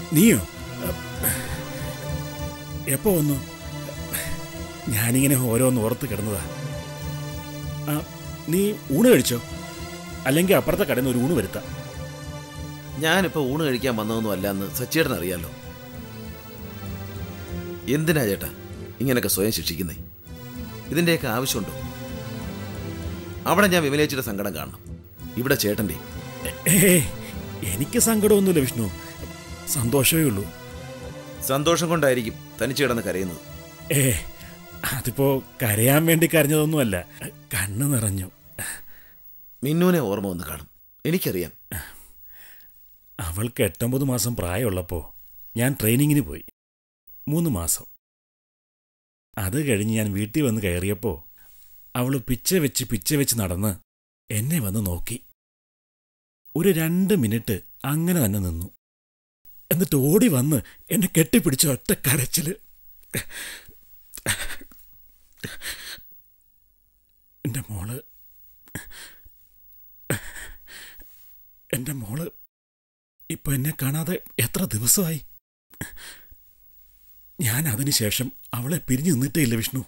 നീയോ? എപ്പോ വന്നു? ഞാനിങ്ങനെ ഓരോന്ന് ഓർത്ത് കിടന്നതാ. നീ ഊണ് കഴിച്ചോ? അല്ലെങ്കിൽ അപ്പുറത്തെ കടയിൽ നിന്ന് ഒരു ഊണ് വരുത്താം. ഞാനിപ്പോൾ ഊണ് കഴിക്കാൻ വന്നതൊന്നും അല്ല എന്ന് സച്ചേട്ടൻ അറിയാലോ. എന്തിനാ ചേട്ടാ ഇങ്ങനെയൊക്കെ സ്വയം ശിക്ഷിക്കുന്നേ? ഇതിൻ്റെയൊക്കെ ആവശ്യമുണ്ടോ? അവിടെ ഞാൻ വിമലേച്ചിയുടെ സങ്കടം കാണണം, ഇവിടെ ചേട്ടൻ്റെ. എനിക്ക് സങ്കടമൊന്നുമില്ല വിഷ്ണു, സന്തോഷമേ ഉള്ളൂ. സന്തോഷം കൊണ്ടായിരിക്കും തനിച്ച് കിടന്ന് കരയുന്നത്. അതിപ്പോ കരയാൻ വേണ്ടി കരഞ്ഞതൊന്നുമല്ല, കണ്ണ് നിറഞ്ഞു. മിന്നുവിനെ ഓർമ്മ വന്ന് കാണും, എനിക്കറിയാം. അവൾക്ക് 8-9 മാസം പ്രായമുള്ളപ്പോൾ ഞാൻ ട്രെയിനിങ്ങിന് പോയി. 3 മാസം. അത് കഴിഞ്ഞ് ഞാൻ വീട്ടിൽ വന്ന് കയറിയപ്പോൾ അവൾ പിച്ച വെച്ച് നടന്ന് എന്നെ വന്ന് നോക്കി. ഒരു 2 മിനിറ്റ് അങ്ങനെ തന്നെ നിന്നു. എന്നിട്ട് ഓടി വന്ന് എന്നെ കെട്ടിപ്പിടിച്ച ഒറ്റ കരച്ചില്. എൻ്റെ മോള് ഇപ്പൊ എന്നെ കാണാതെ എത്ര ദിവസമായി. ഞാൻ അതിനുശേഷം അവളെ പിരിഞ്ഞു നിന്നിട്ടേ ഇല്ല വിഷ്ണു.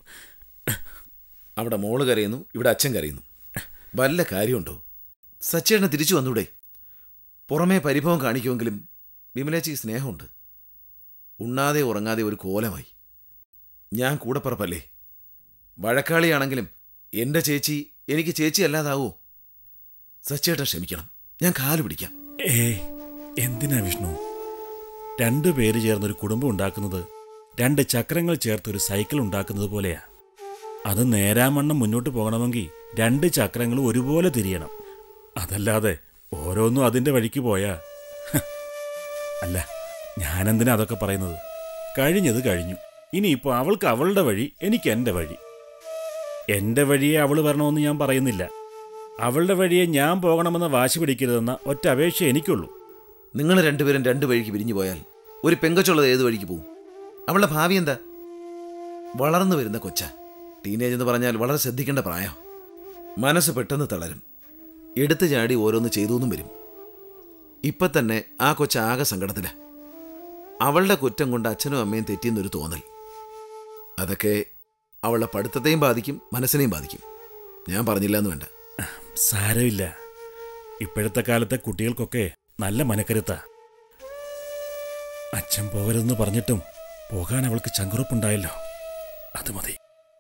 അവിടെ മോള് കരയുന്നു, ഇവിടെ അച്ഛൻ കരയുന്നു. വല്ല കാര്യമുണ്ടോ? സച്ചേട്ടന് തിരിച്ചു വന്നൂടെ? പുറമേ പരിഭവം കാണിക്കുമെങ്കിലും വിമലേച്ചിക്ക് സ്നേഹമുണ്ട്. ഉണ്ണാതെ ഉറങ്ങാതെ ഒരു കോലമായി. ഞാൻ കൂടപ്പറപ്പല്ലേ? വഴക്കാളിയാണെങ്കിലും എൻ്റെ ചേച്ചി എനിക്ക് ചേച്ചി അല്ലാതാവോ? സച്ചേട്ടൻ ക്ഷമിക്കണം, ഞാൻ കാല് പിടിക്കാം. എന്തിനാ വിഷ്ണു? 2 പേര് ചേർന്നൊരു കുടുംബം ഉണ്ടാക്കുന്നത് 2 ചക്രങ്ങൾ ചേർത്തൊരു സൈക്കിൾ ഉണ്ടാക്കുന്നത് പോലെയാ. അത് നേരാമണ്ണം മുന്നോട്ട് പോകണമെങ്കിൽ 2 ചക്രങ്ങളും ഒരുപോലെ തിരിയണം. അതല്ലാതെ ഓരോന്നും അതിൻ്റെ വഴിക്ക് പോയാ. അല്ല, ഞാനെന്തിനാ അതൊക്കെ പറയുന്നത്? കഴിഞ്ഞത് കഴിഞ്ഞു. ഇനിയിപ്പോൾ അവൾക്ക് അവളുടെ വഴി, എനിക്ക് എൻ്റെ വഴി. എൻ്റെ വഴിയെ അവൾ വരണമെന്ന് ഞാൻ പറയുന്നില്ല. അവളുടെ വഴിയെ ഞാൻ പോകണമെന്ന് വാശി പിടിക്കരുതെന്ന ഒറ്റ അപേക്ഷ എനിക്കുള്ളൂ. നിങ്ങൾ രണ്ടുപേരും 2 വഴിക്ക് പിരിഞ്ഞു പോയാൽ ഒരു പെങ്കൊച്ചുള്ളത് ഏത് വഴിക്ക് പോവും? അവളുടെ ഭാവി എന്താ? വളർന്നു വരുന്ന കൊച്ച, ടീനേജ് എന്ന് പറഞ്ഞാൽ വളരെ ശ്രദ്ധിക്കേണ്ട പ്രായം. മനസ്സ് പെട്ടെന്ന് തളരും, എടുത്തു ചാടി ഓരോന്ന് ചെയ്തൊന്നും വരും. ഇപ്പം തന്നെ ആ കൊച്ച ആകെ സങ്കടത്തില. അവളുടെ കുറ്റം കൊണ്ട് അച്ഛനും അമ്മയും തെറ്റിയെന്നൊരു തോന്നൽ. അതൊക്കെ അവളുടെ പഠിത്തത്തെയും ബാധിക്കും, മനസ്സിനെയും ബാധിക്കും. ഞാൻ പറഞ്ഞില്ല എന്ന് വേണ്ട. സാരമില്ല, ഇപ്പോഴത്തെ കാലത്തെ കുട്ടികൾക്കൊക്കെ നല്ല മനക്കരുത്താ. അച്ഛൻ പോകരുതെന്ന് പറഞ്ഞിട്ടും പോകാൻ അവൾക്ക് ചങ്കുറപ്പുണ്ടായല്ലോ, അത് മതി.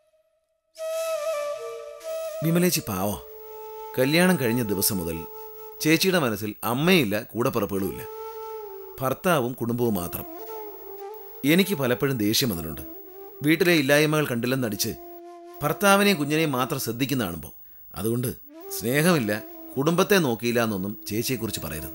വിമലേച്ചി പാവ. കല്യാണം കഴിഞ്ഞ ദിവസം മുതൽ ചേച്ചിയുടെ മനസ്സിൽ അമ്മയില്ല, കൂടപ്പുറപ്പുകളുമില്ല. ഭർത്താവും കുടുംബവും മാത്രം. എനിക്ക് പലപ്പോഴും ദേഷ്യം വന്നിട്ടുണ്ട്. വീട്ടിലെ ഇല്ലായ്മകൾ കണ്ടില്ലെന്നടിച്ച് ഭർത്താവിനെയും കുഞ്ഞിനെയും മാത്രം ശ്രദ്ധിക്കുന്ന കാണുമ്പോൾ. അതുകൊണ്ട് സ്നേഹമില്ല, കുടുംബത്തെ നോക്കിയില്ല എന്നൊന്നും ചേച്ചിയെക്കുറിച്ച് പറയരുത്.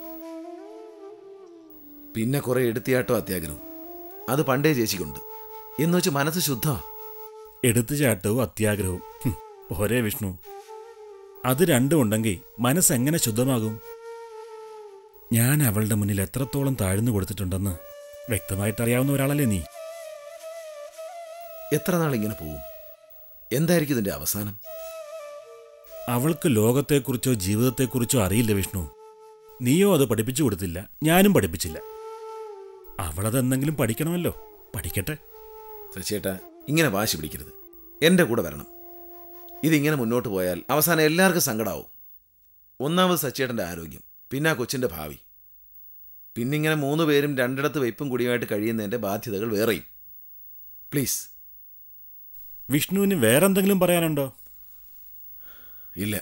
പിന്നെ കുറെ എടുത്തിയാട്ടോ അത്യാഗ്രഹവും അത് പണ്ടേ ചേച്ചിക്കുണ്ട്. എന്ന് വെച്ച് മനസ്സ് ശുദ്ധമാണ്. എടുത്തുചാട്ടവും അത്യാഗ്രഹവും ഒരേ വിഷ്ണു. അത് രണ്ടും ഉണ്ടെങ്കിൽ മനസ്സെങ്ങനെ ശുദ്ധമാകും? ഞാൻ അവളുടെ മുന്നിൽ എത്രത്തോളം താഴ്ന്നു കൊടുത്തിട്ടുണ്ടെന്ന് വ്യക്തമായിട്ടറിയാവുന്ന ഒരാളല്ലേ നീ. എത്ര നാൾ ഇങ്ങനെ പോവും? എന്തായിരിക്കും ഇതിന്റെ അവസാനം? അവൾക്ക് ലോകത്തെക്കുറിച്ചോ ജീവിതത്തെക്കുറിച്ചോ അറിയില്ല വിഷ്ണു. നീയോ അത് പഠിപ്പിച്ചു കൊടുത്തില്ല, ഞാനും പഠിപ്പിച്ചില്ല. അവളതെന്തെങ്കിലും പഠിക്കണമല്ലോ, പഠിക്കട്ടെ. ചേട്ടാ, ഇങ്ങനെ വാശി പിടിക്കരുത്. എൻ്റെ കൂടെ വരണം. ഇതിങ്ങനെ മുന്നോട്ട് പോയാൽ അവസാനം എല്ലാവർക്കും സങ്കടമാവും. ഒന്നാമത് സച്ചേട്ടൻ്റെ ആരോഗ്യം, പിന്നെ ആ കൊച്ചിൻ്റെ ഭാവി, പിന്നിങ്ങനെ 3 പേരും 2 വെയ്പ്പും കുടിയുമായിട്ട് കഴിയുന്നതിൻ്റെ ബാധ്യതകൾ വേറെയും. പ്ലീസ്. വിഷ്ണുവിന് വേറെന്തെങ്കിലും പറയാനുണ്ടോ? ഇല്ല.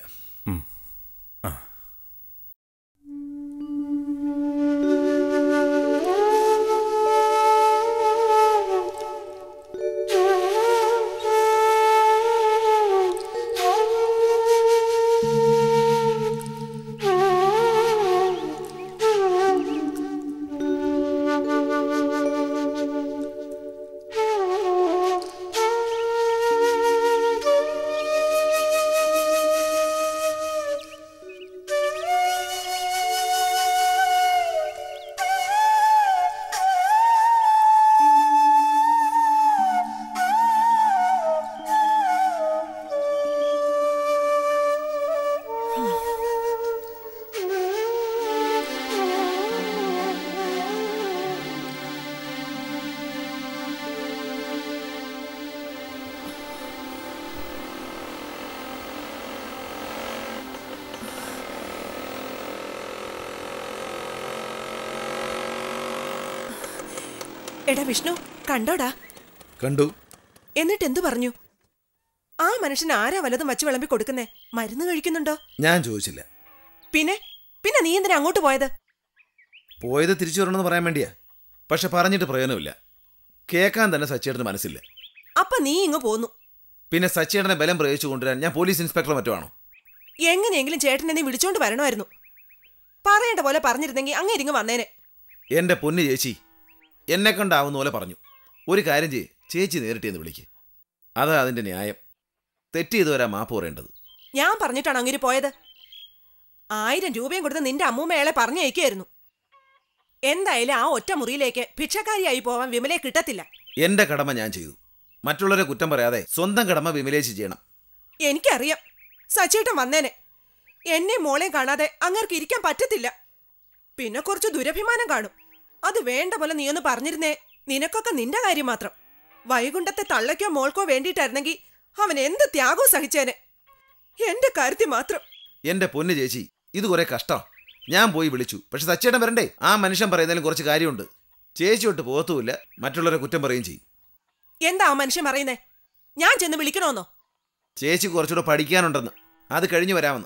എടാ വിഷ്ണു, കണ്ടോടാ? കണ്ടു. എന്നിട്ട് എന്തു പറഞ്ഞു? ആ മനുഷ്യൻ ആരാ വല്ലതും വച്ച് വിളമ്പി കൊടുക്കുന്നേ? മരുന്ന് കഴിക്കുന്നുണ്ടോ? ഞാൻ ചോദിച്ചില്ല. പിന്നെ പിന്നെ നീ എന്തിനാ അങ്ങോട്ട് പോയത്? പോയത് തിരിച്ചു വരണമെന്ന് പറയാൻ വേണ്ടിയാ. പക്ഷെ പറഞ്ഞിട്ട് പ്രയോജനമില്ല. കേൾക്കാൻ തന്നെ സച്ചേട്ടന് മനസ്സില്ല. അപ്പൊ നീ ഇങ്ങ് പോന്നു. പിന്നെ സച്ചേട്ടനെ ബലം പ്രയോഗിച്ചു കൊണ്ടുവരാൻ ഞാൻ പോലീസ് ഇൻസ്പെക്ടർ മറ്റോ ആണോ? എങ്ങനെയെങ്കിലും ചേട്ടനെ നീ വിളിച്ചോണ്ട് വരണമായിരുന്നു. പറയേണ്ട പോലെ പറഞ്ഞിരുന്നെങ്കിൽ അങ്ങേരിങ്ങ് വന്നേനെ. എന്റെ പൊന്നു ചേച്ചി, എന്നെ കൊണ്ടാവുന്ന പോലെ പറഞ്ഞു. ഒരു കാര്യം ചെയ്യ്, ചേച്ചി നേരിട്ട് എന്ന് വിളിക്ക്. അതാ അതിന്റെ ന്യായം. തെറ്റ് ചെയ്തുവരാ മാപ്പ് പറയേണ്ടത്. ഞാൻ പറഞ്ഞിട്ടാണ് അങ്ങേര് പോയത്. 1000 രൂപയും കൊടുത്ത് നിന്റെ അമ്മൂമ്മയാളെ പറഞ്ഞയക്കായിരുന്നു. എന്തായാലും ആ ഒറ്റ മുറിയിലേക്ക് ഭിക്ഷക്കാരിയായി പോവാൻ വിമലയെ കിട്ടത്തില്ല. എന്റെ കടമ ഞാൻ ചെയ്തു. മറ്റുള്ളവരെ കുറ്റം പറയാതെ സ്വന്തം കടമ വിമലേശി ചെയ്യണം. എനിക്കറിയാം, സച്ചേട്ടൻ വന്നേനെ. എന്നെ മോളെ കാണാതെ അങ്ങേർക്ക് ഇരിക്കാൻ പറ്റത്തില്ല. പിന്നെ കുറച്ച് ദുരഭിമാനം കാണും. അത് വേണ്ട പോലെ നീ ഒന്ന് പറഞ്ഞിരുന്നേ. നിനക്കൊക്കെ നിന്റെ കാര്യം മാത്രം. വൈകുണ്ഠത്തെ തള്ളയ്ക്കോ മോൾക്കോ വേണ്ടിയിട്ടായിരുന്നെങ്കിൽ അവൻ എന്ത് ത്യാഗവും സഹിച്ചേനെ. എന്റെ കാര്യത്തിൽ മാത്രം. എന്റെ പൊന്നു ചേച്ചി, ഇത് കുറെ കഷ്ടം. ഞാൻ പോയി വിളിച്ചു, പക്ഷെ സച്ചേട്ടൻ വരണ്ടേ? ആ മനുഷ്യൻ പറയുന്നതിലും കുറച്ച് കാര്യമുണ്ട്. ചേച്ചി തൊട്ട് പോകത്തുമില്ല, മറ്റുള്ളവരെ കുറ്റം പറയുകയും ചെയ്യും. എന്താ ആ മനുഷ്യൻ പറയുന്നേ? ഞാൻ ചെന്ന് വിളിക്കണോന്നോ? ചേച്ചി കുറച്ചുകൂടെ പഠിക്കാനുണ്ടെന്ന്, അത് കഴിഞ്ഞു വരാമെന്ന്.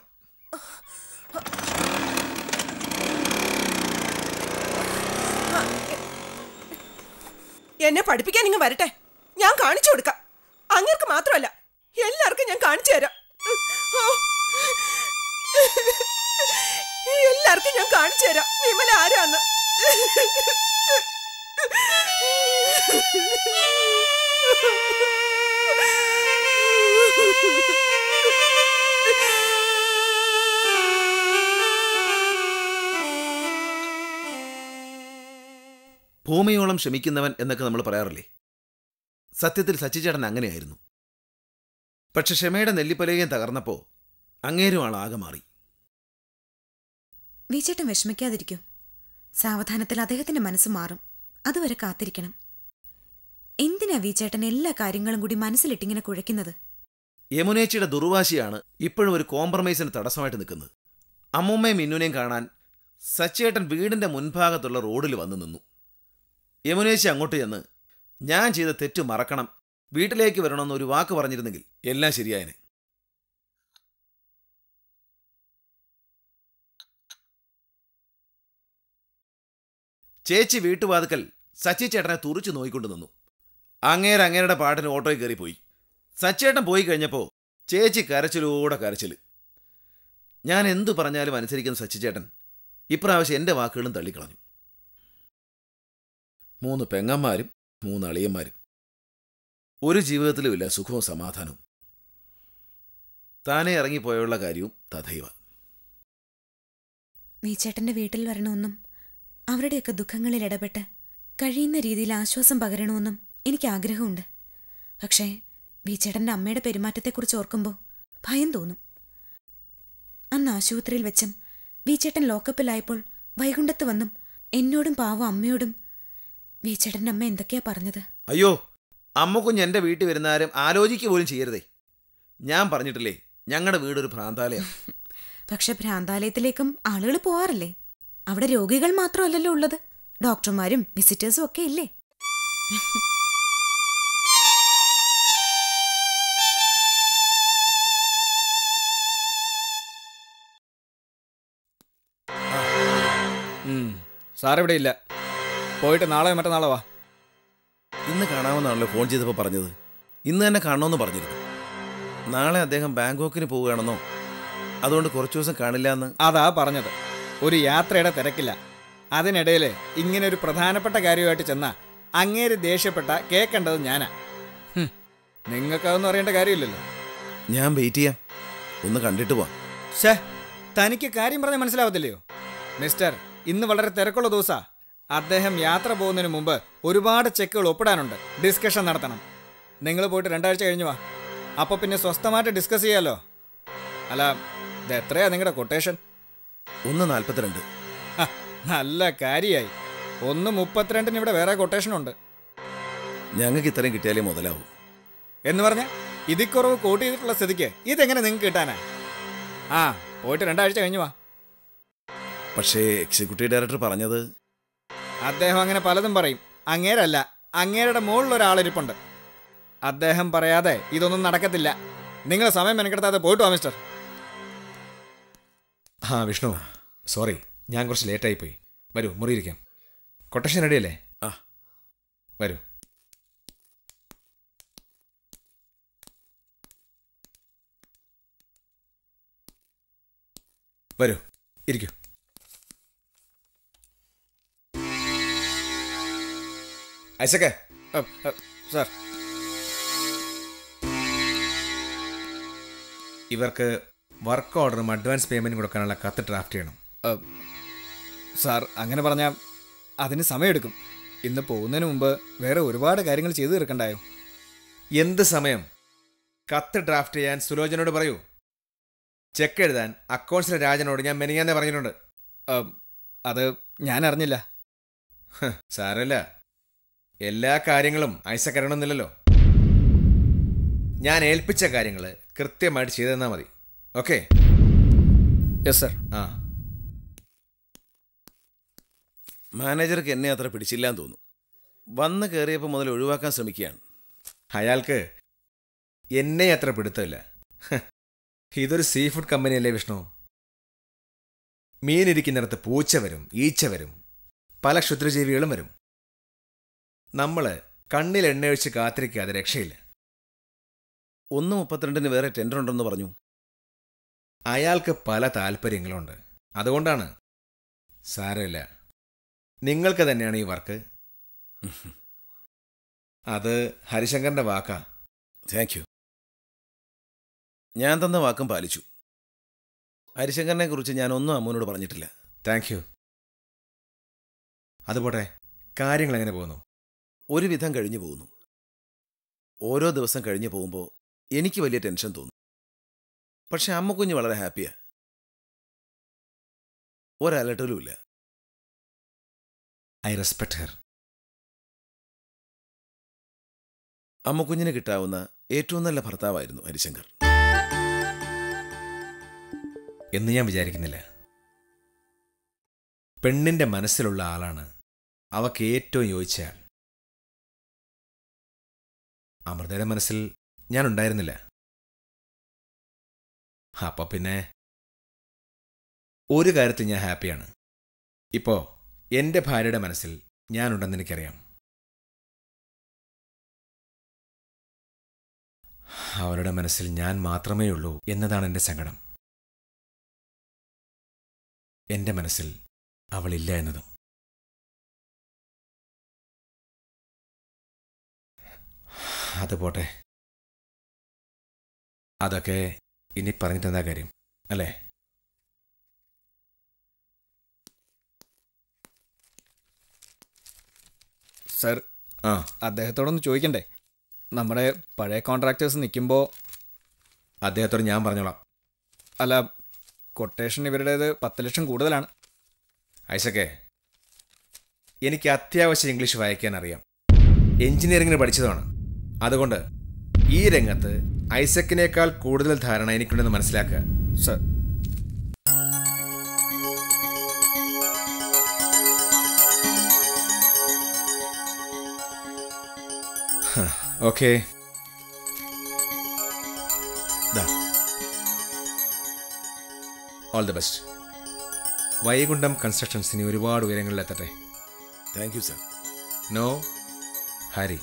എന്നെ പഠിപ്പിക്കാൻ ഇങ്ങ് വരട്ടെ, ഞാൻ കാണിച്ചു കൊടുക്കാം. അങ്ങേർക്ക് മാത്രമല്ല, എല്ലാവർക്കും ഞാൻ കാണിച്ചു തരാം. എല്ലാവർക്കും ഞാൻ കാണിച്ചു തരാം വിമല ആരാന്ന്. ഭൂമിയോളം ക്ഷമിക്കുന്നവൻ എന്നൊക്കെ നമ്മൾ പറയാറില്ലേ? സത്യത്തിൽ സച്ചിചേട്ടൻ അങ്ങനെയായിരുന്നു. പക്ഷെ ക്ഷമയുടെ നെല്ലിപ്പലകയും തകർന്നപ്പോൾ അങ്ങേരും ആളാകെ മാറി. വിചേട്ടൻ വിഷമിക്കാതിരിക്കൂ. സാവധാനത്തിൽ അദ്ദേഹത്തിന്റെ മനസ്സ് മാറും. അതുവരെ കാത്തിരിക്കണം. എന്തിനാ വിചേട്ടൻ എല്ലാ കാര്യങ്ങളും കൂടി മനസ്സിലിട്ടിങ്ങനെ കുഴയ്ക്കുന്നത്? യമുനേച്ചിയുടെ ദുർവാശിയാണ് ഇപ്പോഴും ഒരു കോംപ്രമൈസിന് തടസ്സമായിട്ട് നിൽക്കുന്നത്. അമ്മൂമ്മയും മിന്നുനെയും കാണാൻ സച്ചേട്ടൻ വീടിന്റെ മുൻഭാഗത്തുള്ള റോഡിൽ വന്നു നിന്നു. യമുനേച്ചി അങ്ങോട്ട് ചെന്ന് ഞാൻ ചെയ്ത തെറ്റ് മറക്കണം, വീട്ടിലേക്ക് വരണമെന്ന് ഒരു വാക്ക് പറഞ്ഞിരുന്നെങ്കിൽ എല്ലാം ശരിയായനെ. ചേച്ചി വീട്ടുവാതുക്കൽ സച്ചിച്ചേട്ടനെ തുറിച്ചു നോയിക്കൊണ്ട് നിന്നു. അങ്ങേരുടെ പാട്ടിന് ഓട്ടോയിൽ കയറിപ്പോയി. സച്ചേട്ടൻ പോയി കഴിഞ്ഞപ്പോൾ ചേച്ചി കരച്ചിലൂടെ കരച്ചിൽ. ഞാൻ എന്തു പറഞ്ഞാലും അനുസരിക്കുന്ന സച്ചിച്ചേട്ടൻ ഇപ്രാവശ്യം എൻ്റെ വാക്കുകളും തള്ളിക്കളഞ്ഞു. 3 പെങ്ങന്മാരും 3 അളിയന്മാരും. ഒരു ജീവിതത്തിലുമില്ല സുഖവും സമാധാനവും. താനേ ഇറങ്ങിപ്പോയുള്ള കാര്യവും തഥൈവ. വിചേട്ടന്റെ വീട്ടിൽ വരണമെന്നും അവരുടെയൊക്കെ ദുഃഖങ്ങളിൽ ഇടപെട്ട് കഴിയുന്ന രീതിയിൽ ആശ്വാസം പകരണമെന്നും എനിക്ക് ആഗ്രഹമുണ്ട്. പക്ഷേ വിചേട്ടന്റെ അമ്മയുടെ പെരുമാറ്റത്തെക്കുറിച്ച് ഓർക്കുമ്പോൾ ഭയം തോന്നും. അന്ന് ആശുപത്രിയിൽ വെച്ചും വിചേട്ടൻ ലോക്കപ്പിലായപ്പോൾ വൈകുണ്ഠത്ത് വന്നും എന്നോടും പാവം അമ്മയോടും വിചേട്ടന്റെ അമ്മ എന്തൊക്കെയാ പറഞ്ഞത്? അയ്യോ, അമ്മക്കുഞ്ഞ് എൻ്റെ വീട്ടിൽ വരുന്നാരും ആലോചിക്കുക പോലും ചെയ്യരുതേ. ഞാൻ പറഞ്ഞിട്ടില്ലേ, ഞങ്ങളുടെ വീടൊരു ഭ്രാന്താലയം. പക്ഷെ ഭ്രാന്താലയത്തിലേക്കും ആളുകൾ പോവാറില്ലേ? അവിടെ രോഗികൾ മാത്രമല്ലല്ലോ ഉള്ളത്, ഡോക്ടർമാരും വിസിറ്റേഴ്സും ഒക്കെ ഇല്ലേ? സാറിവിടെ ഇല്ല, പോയിട്ട് നാളെ മറ്റന്നാളോ വാ. ഇന്ന് കാണാമെന്നാണല്ലോ ഫോൺ ചെയ്തപ്പോൾ പറഞ്ഞത്. ഇന്ന് തന്നെ കാണണമെന്ന് പറഞ്ഞിരുന്നു. നാളെ അദ്ദേഹം ബാങ്കോക്കിന് പോവുകയാണെന്നോ, അതുകൊണ്ട് കുറച്ചു ദിവസം കാണില്ല എന്ന്. അതാ പറഞ്ഞത്, ഒരു യാത്രയുടെ തിരക്കില്ല. അതിനിടയിൽ ഇങ്ങനെ ഒരു പ്രധാനപ്പെട്ട കാര്യമായിട്ട് ചെന്നാ അങ്ങേര് ദേഷ്യപ്പെട്ട കേൾക്കേണ്ടത് ഞാനാ. നിങ്ങൾക്കതൊന്നും അറിയേണ്ട കാര്യമില്ലല്ലോ. ഞാൻ വെയിറ്റ് ചെയ്യാം, ഒന്ന് കണ്ടിട്ട് പോവാം. ഷേ, തനിക്ക് കാര്യം പറഞ്ഞാൽ മനസ്സിലാവത്തില്ലയോ മിസ്റ്റർ? ഇന്ന് വളരെ തിരക്കുള്ള ദിവസാ. അദ്ദേഹം യാത്ര പോകുന്നതിന് മുമ്പ് ഒരുപാട് ചെക്കുകൾ ഒപ്പിടാനുണ്ട്, ഡിസ്കഷൻ നടത്തണം. നിങ്ങൾ പോയിട്ട് 2 ആഴ്ച കഴിഞ്ഞു വാ. അപ്പോൾ പിന്നെ സ്വസ്ഥമായിട്ട് ഡിസ്കസ് ചെയ്യാമല്ലോ. അല്ല, ഇത് എത്രയാ നിങ്ങളുടെ കൊട്ടേഷൻ? 1.42. നല്ല കാര്യമായി. 1.32 ഇവിടെ വേറെ കൊട്ടേഷനുണ്ട്. ഞങ്ങൾക്ക് ഇത്രയും കിട്ടിയാലേ മുതലാവും. എന്ന് പറഞ്ഞാൽ ഇതിൽ കുറവ് കോട്ട് ചെയ്തിട്ടുള്ള സ്ഥിതിക്ക് ഇതെങ്ങനെ നിങ്ങൾക്ക് കിട്ടാനാ? ആ, പോയിട്ട് 2 ആഴ്ച കഴിഞ്ഞു വാ. പക്ഷേ എക്സിക്യൂട്ടീവ് ഡയറക്ടർ പറഞ്ഞത്. അദ്ദേഹം അങ്ങനെ പലതും പറയും, അങ്ങേരല്ല. അങ്ങേരുടെ മുകളിലൊരാളിരിപ്പുണ്ട്. അദ്ദേഹം പറയാതെ ഇതൊന്നും നടക്കത്തില്ല. നിങ്ങൾ സമയം മെനക്കെടുത്താതെ പോയിട്ട് വാ മിസ്റ്റർ. ആ വിഷ്ണു, സോറി, ഞാൻ കുറച്ച് ലേറ്റായിപ്പോയി. വരൂ, മുറിയിരിക്കാം. കൊട്ടേഷൻ റെഡിയല്ലേ? ആ. വരൂ. വരൂ, ഇരിക്കൂ. ഐസക്കെ. സാർ, ഇവർക്ക് വർക്ക് ഓർഡറും അഡ്വാൻസ് പേയ്മെൻറ്റും കൊടുക്കാനുള്ള കത്ത് ഡ്രാഫ്റ്റ് ചെയ്യണം. സാർ അങ്ങനെ പറഞ്ഞാൽ അതിന് സമയമെടുക്കും. ഇന്ന് പോകുന്നതിന് മുമ്പ് വേറെ ഒരുപാട് കാര്യങ്ങൾ ചെയ്തു തീർക്കണ്ടായോ? എന്ത് സമയം? കത്ത് ഡ്രാഫ്റ്റ് ചെയ്യാൻ സുലോചനോട് പറയൂ. ചെക്ക് എഴുതാൻ അക്കൗണ്ട്സിലെ രാജനോട് ഞാൻ മെനിയാന്നേ പറഞ്ഞിട്ടുണ്ട്. അത് ഞാൻ അറിഞ്ഞില്ല. സാരമില്ല, എല്ലാ കാര്യങ്ങളും ഐസക് അറിയണമെന്നില്ലല്ലോ. ഞാൻ ഏൽപ്പിച്ച കാര്യങ്ങൾ കൃത്യമായിട്ട് ചെയ്തു തന്നാൽ മതി. ഓക്കെ? Yes sir. ആ. മാനേജർക്ക് എന്നെ അത്ര പിടിച്ചില്ലാന്ന് തോന്നുന്നു. വന്ന് കയറിയപ്പോൾ മുതൽ ഒഴിവാക്കാൻ ശ്രമിക്കുകയാണ്. അയാൾക്ക് എന്നെ അത്ര പിടുത്തമില്ല. ഇതൊരു സീ ഫുഡ് കമ്പനിയല്ലേ വിഷ്ണു? മീനിരിക്കുന്നിടത്ത് പൂച്ച വരും, ഈച്ച വരും, പല ക്ഷുദ്രജീവികളും വരും. നമ്മൾ കണ്ണിൽ എണ്ണയൊഴിച്ച് കാത്തിരിക്കാതെ രക്ഷയില്ല. 1:32 വേറെ ടെൻഡർ ഉണ്ടെന്ന് പറഞ്ഞു. അയാൾക്ക് പല താല്പര്യങ്ങളുണ്ട്, അതുകൊണ്ടാണ്. സാരമില്ല, നിങ്ങൾക്ക് തന്നെയാണ് ഈ വർക്ക്. അത് ഹരിശങ്കറിന്റെ വാക്കാ. Thank you. ഞാൻ തന്ന വാക്കും പാലിച്ചു. ഹരിശങ്കറിനെ കുറിച്ച് ഞാനൊന്നും അമ്മൂനോട് പറഞ്ഞിട്ടില്ല. Thank you. അതുപോട്ടെ, കാര്യങ്ങൾ എങ്ങനെ പോകുന്നു? ഒരുവിധം കഴിഞ്ഞു പോകുന്നു. ഓരോ ദിവസം കഴിഞ്ഞു പോകുമ്പോൾ എനിക്ക് വലിയ ടെൻഷൻ തോന്നും. പക്ഷെ അമ്മക്കുഞ്ഞ് വളരെ ഹാപ്പിയാ. ഒരലട്ടലുമില്ല. I respect her. അമ്മക്കുഞ്ഞിന് കിട്ടാവുന്ന ഏറ്റവും നല്ല ഭർത്താവായിരുന്നു ഹരിശങ്കർ എന്ന് ഞാൻ വിചാരിക്കുന്നില്ല. പെണ്ണിന്റെ മനസ്സിലുള്ള ആളാണ് അവക്ക് ഏറ്റവും യോജിച്ചയാൾ. അമൃതയുടെ മനസ്സിൽ ഞാനുണ്ടായിരുന്നില്ല. അപ്പൊ പിന്നെ ഒരു കാര്യത്തിൽ ഞാൻ ഹാപ്പിയാണ്. ഇപ്പോ എന്റെ ഭാര്യയുടെ മനസ്സിൽ ഞാനുണ്ടെന്ന് എനിക്കറിയാം. അവരുടെ മനസ്സിൽ ഞാൻ മാത്രമേ ഉള്ളൂ എന്നതാണ് എൻ്റെ സങ്കടം. എൻ്റെ മനസ്സിൽ അവളില്ല എന്നതും. അതുപോട്ടെ, അതൊക്കെ ഇനി പറഞ്ഞിട്ടെന്താ കാര്യം, അല്ലേ? സർ, അദ്ദേഹത്തോടൊന്ന് ചോദിക്കണ്ടേ? നമ്മുടെ പഴയ കോൺട്രാക്ടേഴ്സ് നിൽക്കുമ്പോൾ. അദ്ദേഹത്തോട് ഞാൻ പറഞ്ഞോളാം. അല്ല, കൊട്ടേഷൻ ഇവരുടേത് 10 ലക്ഷം കൂടുതലാണ്. ഐസക്കെ, എനിക്ക് അത്യാവശ്യം ഇംഗ്ലീഷ് വായിക്കാൻ അറിയാം. എഞ്ചിനീയറിംഗിന് പഠിച്ചതാണ്. അതുകൊണ്ട് ഈ രംഗത്ത് ഐസക്കിനേക്കാൾ കൂടുതൽ ധാരണ എനിക്കുണ്ടെന്ന് മനസ്സിലാക്കുക. Sir, okay. All the best. Vaikuntham constructions ഇനി ഒരുപാട് ഉയരങ്ങളിലെത്തട്ടെ. Thank you sir. No Hari.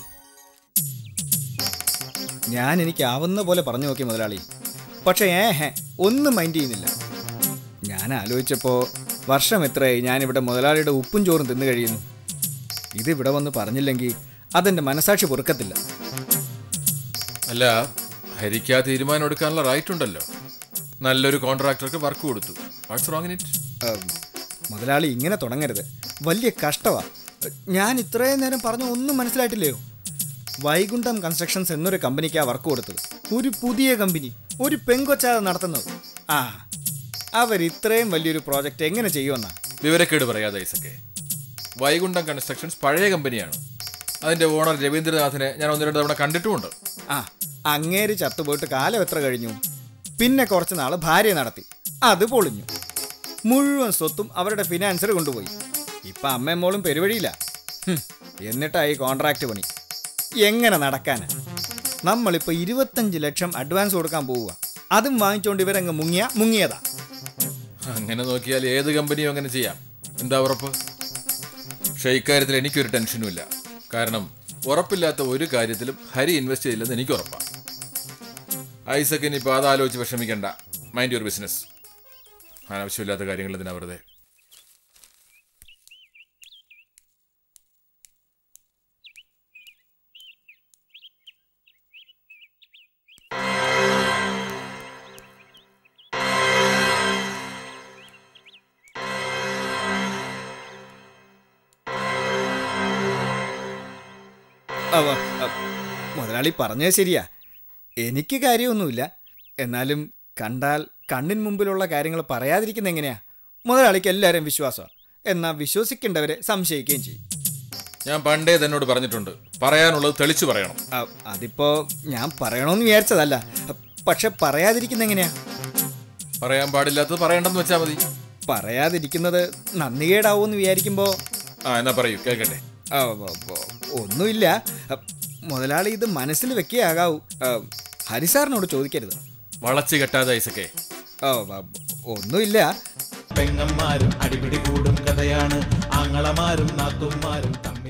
ഞാൻ എനിക്കാവുന്ന പോലെ പറഞ്ഞു നോക്കി മുതലാളി. പക്ഷേ ഒന്നും മൈൻഡ് ചെയ്യുന്നില്ല. ഞാൻ ആലോചിച്ചപ്പോൾ വർഷം എത്രയായി ഞാനിവിടെ മുതലാളിയുടെ ഉപ്പും ചോറും തിന്നു കഴിയുന്നു. ഇതിവിടെ വന്ന് പറഞ്ഞില്ലെങ്കിൽ അതെൻ്റെ മനസാക്ഷി പൊറുക്കത്തില്ല. അല്ല, ഹരിക്ക് ആ തീരുമാനം എടുക്കാനുള്ള റൈറ്റ് ഉണ്ടല്ലോ. നല്ലൊരു കോൺട്രാക്ടർക്ക് വർക്ക് കൊടുത്തു. What's wrong in it? മുതലാളി ഇങ്ങനെ തുടങ്ങരുത്, വലിയ കഷ്ടമാണ്. ഞാൻ ഇത്രയും നേരം പറഞ്ഞ ഒന്നും മനസ്സിലായിട്ടില്ലയോ? വൈകുണ്ഠം കൺസ്ട്രക്ഷൻസ് എന്നൊരു കമ്പനിക്കാണ് വർക്ക് കൊടുത്തത്. ഒരു പുതിയ കമ്പനി, ഒരു പെങ്കൊച്ചാതെ നടത്തുന്നത്. അവർ ഇത്രയും വലിയൊരു പ്രോജക്റ്റ് എങ്ങനെ ചെയ്യുമെന്നാ? വിവരക്കേട് പറയാതെ ഐസക്കെ. വൈകുണ്ഠം കൺസ്ട്രക്ഷൻസ് പഴയ കമ്പനിയാണ്. അതിന്റെ ഓണർ രവീന്ദ്രനാഥിനെ ഞാൻ 1-2 തവണ കണ്ടിട്ടുമുണ്ട്. അങ്ങേര് ചത്തുപോയിട്ട് കാലം എത്ര കഴിഞ്ഞു? പിന്നെ കുറച്ച് നാൾ ഭാര്യ നടത്തി, അത് പൊളിഞ്ഞു. മുഴുവൻ സ്വത്തും അവരുടെ ഫിനാൻസർ കൊണ്ടുപോയി. ഇപ്പം അമ്മയും മോളും പെരുവഴിയില്ല. എന്നിട്ടായി കോൺട്രാക്ട് പണി. എങ്ങനെ നടക്കാനാ? നമ്മളിപ്പോൾ 25 ലക്ഷം അഡ്വാൻസ് കൊടുക്കാൻ പോവുക. അതും വാങ്ങിച്ചുകൊണ്ട് ഇവരങ്ങ് മുങ്ങിയതാ. അങ്ങനെ നോക്കിയാൽ ഏത് കമ്പനിയും അങ്ങനെ ചെയ്യാം. എന്താ ഉറപ്പ്? പക്ഷേ ഇക്കാര്യത്തിൽ എനിക്കൊരു ടെൻഷനും ഇല്ല. കാരണം ഉറപ്പില്ലാത്ത ഒരു കാര്യത്തിലും ഹരി ഇൻവെസ്റ്റ് ചെയ്യില്ലെന്ന് എനിക്ക് ഉറപ്പാണ്. ഐസക്കിന് ഇപ്പോൾ അതാലോചിച്ച് വിഷമിക്കണ്ട. Mind your business. അനാവശ്യമില്ലാത്ത കാര്യങ്ങൾ ഇതിനാ വെറുതെ. മുതലാളി പറഞ്ഞത് ശരിയാ. എനിക്ക് കാര്യമൊന്നുമില്ല. എന്നാലും കണ്ടാൽ കണ്ണിന് മുമ്പിലുള്ള കാര്യങ്ങൾ പറയാതിരിക്കുന്ന എങ്ങനെയാ? മുതലാളിക്ക് എല്ലാവരും വിശ്വാസമാണ്. എന്നാൽ വിശ്വസിക്കേണ്ടവരെ സംശയിക്കുകയും ചെയ്യും. ഞാൻ പണ്ടേ തന്നോട് പറഞ്ഞിട്ടുണ്ട്, പറയാനുള്ളത് തെളിച്ചു പറയണം. അതിപ്പോ ഞാൻ പറയണമെന്ന് വിചാരിച്ചതല്ല. പക്ഷെ പറയാതിരിക്കുന്ന എങ്ങനെയാ? പറയാൻ പാടില്ലാത്തത് പറയണ്ടെന്ന് വെച്ചാൽ മതി. പറയാതിരിക്കുന്നത് നന്ദികേടാവൂന്ന് വിചാരിക്കുമ്പോ എന്നാ പറയൂ, കേൾക്കട്ടെ. ഒന്നുമില്ല മുതലാളി, ഇത് മനസ്സിൽ വെക്കുകയാകാവൂ. ഹരിസാറിനോട് ചോദിക്കരുത്. വളച്ചു കെട്ടാതെ ഐസക്കേ. ഒന്നുമില്ല. പെങ്ങന്മാരും അടിപിടി കൂടും കഥയാണ്. ആങ്ങളമാരും നാത്തുമാരും